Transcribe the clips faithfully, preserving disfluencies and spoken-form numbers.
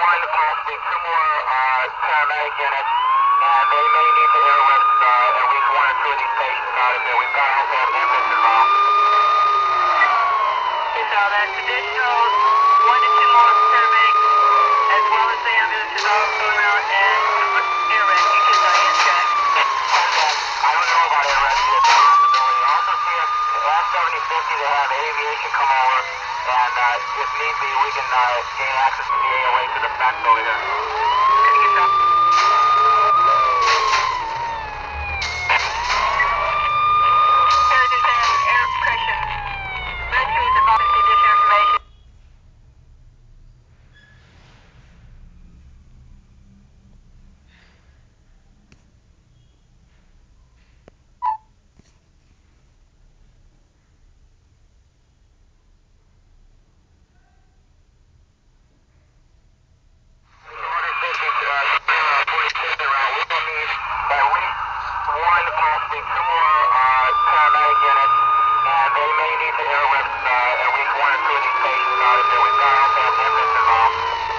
one, possibly two more uh, paramedic units, and they may need to airlift uh, at least one or two of these patients out of here. We've got to also have infants involved. It's all that additional one to two more paramedics, as well as the ambulances also around, and air rescue kits on in check. I don't know about air rescue, it's a possibility. Also see if at seventy fifty they have aviation come over, and uh, if need be, we can uh, gain access to the A O A to the fence over here. Good to go. Terraces and air pressure. Rescue is involved in additional information. One, possibly two more uh, paramedic units, and they may need to airlift uh, at least one or two of these patients out of here. We've got to also have infants involved.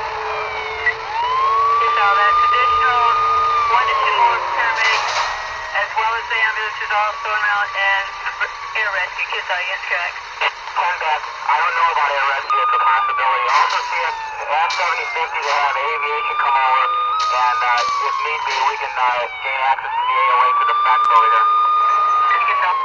It's all that additional one to two more paramedics, as well as the ambulances also around, and air rescue kits on in check. ten back. I don't know about air rescue, it's a possibility. Also see if at seventy fifty they have aviation come over, and uh, if need be, we can uh, gain access to the A O A to the fence over here. Good to go.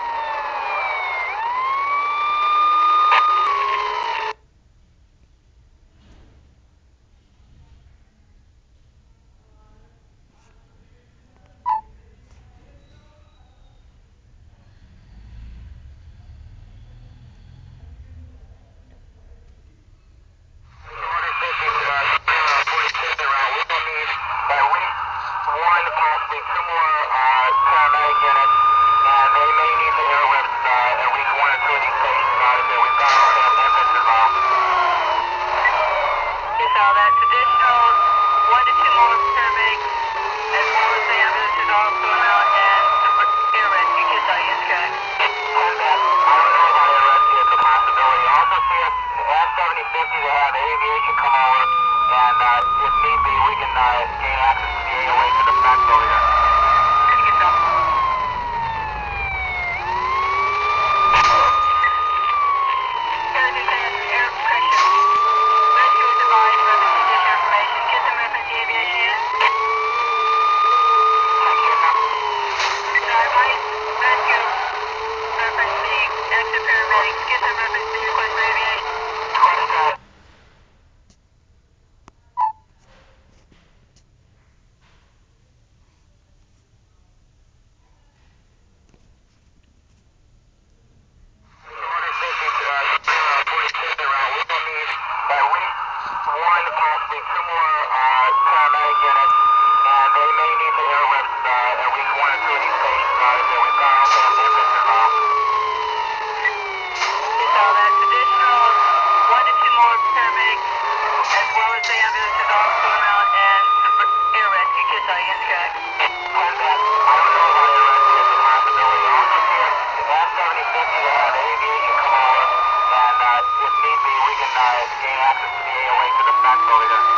One, possibly two more uh, paramedic units, and they may need to airlift uh, at least one or two of these patients out of here. We've got to also have infants involved. It's all that additional one to two more paramedics, as well as the ambulances also around, and air rescue kits on in check. ten back. I don't know about air rescue, it's a possibility. Also see if at seventy fifty they have aviation come over, and uh, if need be, we can uh, gain access to the A O A to the fence over here. Good to go. Terraces and air pressure. Rescue is advised of this additional information. Get some reference to the aviation unit. Advise rescue reference the extra paramedics. Get some reference to request for aviation. One, possibly two more uh, paramedic units, and they may need to airlift uh, at least one or two of these patients out of here. We've got to also have infants involved. It's all that additional one to two more paramedics, as well as the ambulances also around, and air rescue kits on in check. ten back. I don't know about air rescue, it's a possibility. Also see if at seventy fifty they have aviation come over, and uh, if need be, we can uh, gain access to the A O A to the fence over here.